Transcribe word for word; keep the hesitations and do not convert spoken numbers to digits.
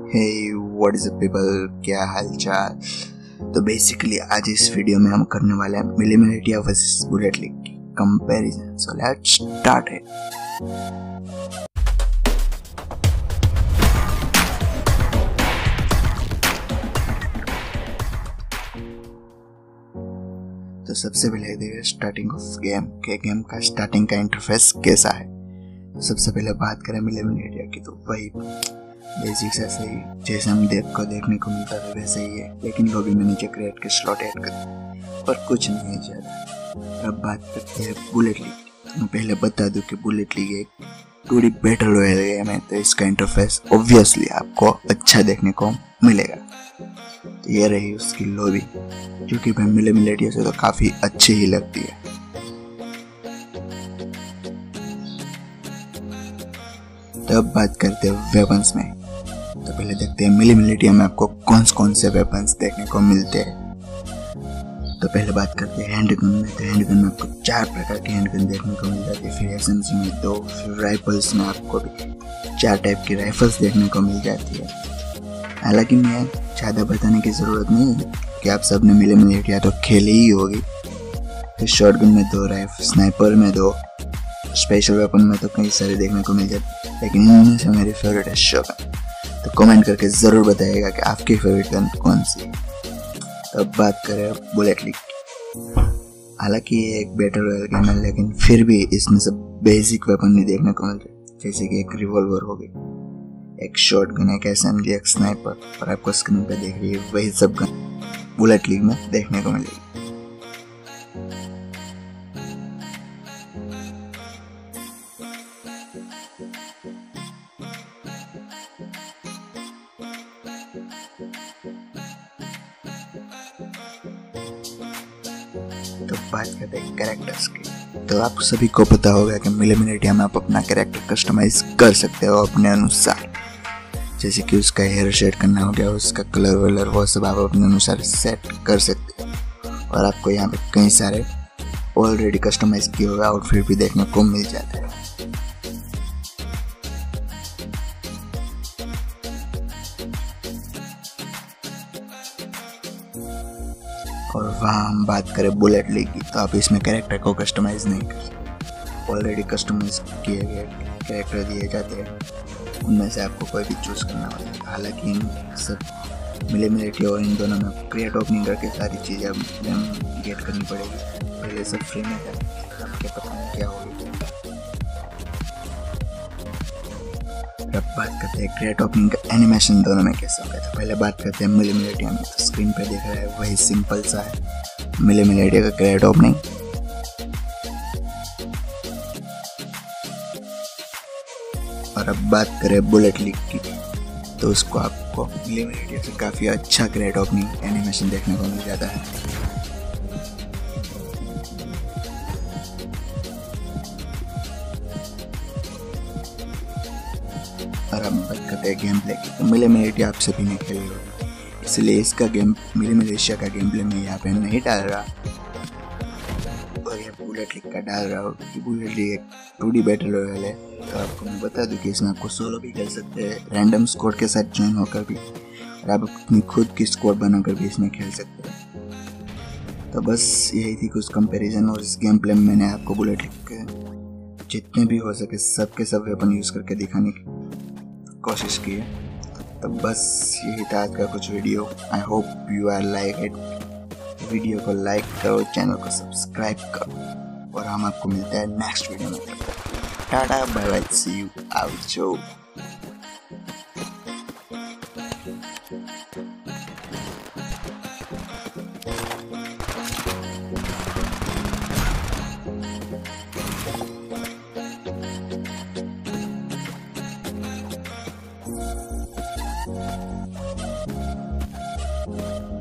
Hey what is up people, क्या हालचाल। तो बेसिकली आज इस वीडियो में हम करने वाले हैं mini militia versus bullet league की comparison. So let's start it. तो सबसे पहले देखिए स्टार्टिंग ऑफ गेम के गेम का स्टार्टिंग का इंटरफेस कैसा है। तो सबसे पहले बात करें मिनी मिलिटिया की, तो वही बेसिक्स ऐसे ही जैसे हम देख को देखने को मिलता था वैसे ही है, लेकिन लॉबी में नीचे क्रिएट के स्लॉट ऐड कर और कुछ नहीं है ज़्यादा। अब बात करते हैं बुलेट लीग। मैं पहले बता दूं कि बुलेट लीग एक two D battle royale game है, तो इसका इंटरफेस ऑब्वियसली आपको अच्छा देखने को मिलेगा। तो ये रही उसकी लॉबी, जो कि भाई मिनी मिलिटिया से तो काफ़ी अच्छी ही लगती है। तो अब बात करते हैं वेपन्स में। तो पहले देखते हैं मिनी मिलिटिया में आपको कौन कौन से वेपन्स देखने को मिलते हैं। तो पहले बात करते हैं हैंडगन में। तो हैंडगन में आपको चार प्रकार की हैंडगन देखने को मिल जाती है। फिर एसएमजी में दो, फिर राइफल्स में आपको भी चार टाइप की राइफल्स देखने को मिल जाती है। हालांकि मैं ज़्यादा बताने की ज़रूरत नहीं है कि आप सब ने मिनी मिलिटिया तो खेली ही होगी। फिर शॉटगन में दो राइफल, स्नाइपर में दो, स्पेशल वेपन में तो कई सारे देखने को मिल जाते हैं, लेकिन इनमें से मेरी फेवरेट है शॉटगन। तो कमेंट करके ज़रूर बताइएगा कि आपकी फेवरेट गन कौन सी है। तो अब बात करें बुलेट लीग की। हालांकि ये एक बैटल रॉयल गेम है, लेकिन फिर भी इसमें सब बेसिक वेपन भी देखने को मिलते हैं, जैसे कि एक रिवॉल्वर हो गई, एक शॉटगन, एक एसएमजी, एक स्नाइपर, और आपको स्क्रीन पे देख रही है वही सब गन बुलेट लीग में देखने को मिलेगी। तो बात करते हैं कैरेक्टर्स की। तो आप सभी को पता होगा कि मिनी मिलिटिया में आप अपना कैरेक्टर कस्टमाइज कर सकते हो अपने अनुसार, जैसे कि उसका हेयर शेड करना हो गया, उसका कलर वलर वो सब आप अपने अनुसार सेट कर सकते हो। और आपको यहाँ पे कई सारे ऑलरेडी कस्टमाइज किए हुए आउटफिट भी देखने को मिल जाता है। और वहाँ हम बात करें बुलेट लीग की, तो आप इसमें कैरेक्टर को कस्टमाइज नहीं कर सकते। ऑलरेडी कस्टमाइज किए गए कैरेक्टर दिए जाते हैं, उनमें से आपको कोई भी चूज़ करना होता है। हालांकि इन सब मिनी मिलिटिया और इन दोनों में क्रिएट ओपनिंग करके सारी चीज़ें अब गेट करनी पड़ेगी। पहले सब फ्री में है, आपके पता नहीं क्या होगी। अब बात करते हैं क्रिएट ओपनिंग का एनिमेशन दोनों में कैसा होगा। तो पहले बात करते हैं मिनी मिलिटिया में। तो स्क्रीन पे दिख रहा है वही सिंपल सा है मिनी मिलिटिया का क्रिएट ओपनिंग। और अब बात करें बुलेट लीग की, तो उसको आपको मिनी मिलिटिया से काफ़ी अच्छा क्रिएट ओपनिंग एनिमेशन देखने को मिल जाता है। और अब बात करते हैं गेम प्ले की। तो मिनी मिलिटिया आप सभी ने खेली होगी, इसलिए इसका गेम मिनी मिलिटिया का गेम प्ले में यहाँ पे नहीं डाल रहा, और ये बुलेट लीग का डाल रहा हो कि बुलेट लीग एक टू डी बैटल रॉयल है। तो आपको मैं बता दूं कि इसमें आपको सोलो भी खेल सकते हैं, रैंडम स्क्वाड के साथ ज्वाइन होकर भी, और आप अपनी खुद की स्क्वाड बनाकर भी इसमें खेल सकते हैं। तो बस यही थी कुछ कंपैरिजन, और इस गेम प्ले में मैंने आपको बुलेट लीग के जितने भी हो सके सब के सब वेपन यूज़ करके दिखाने की कोशिश की है। तो बस यही था आज का कुछ video. I hope you are like it. Video को लाइक करो, चैनल को सब्सक्राइब करो, और हम आपको मिलते हैं नेक्स्ट वीडियो में। Tata bye bye, see you out. Thank you.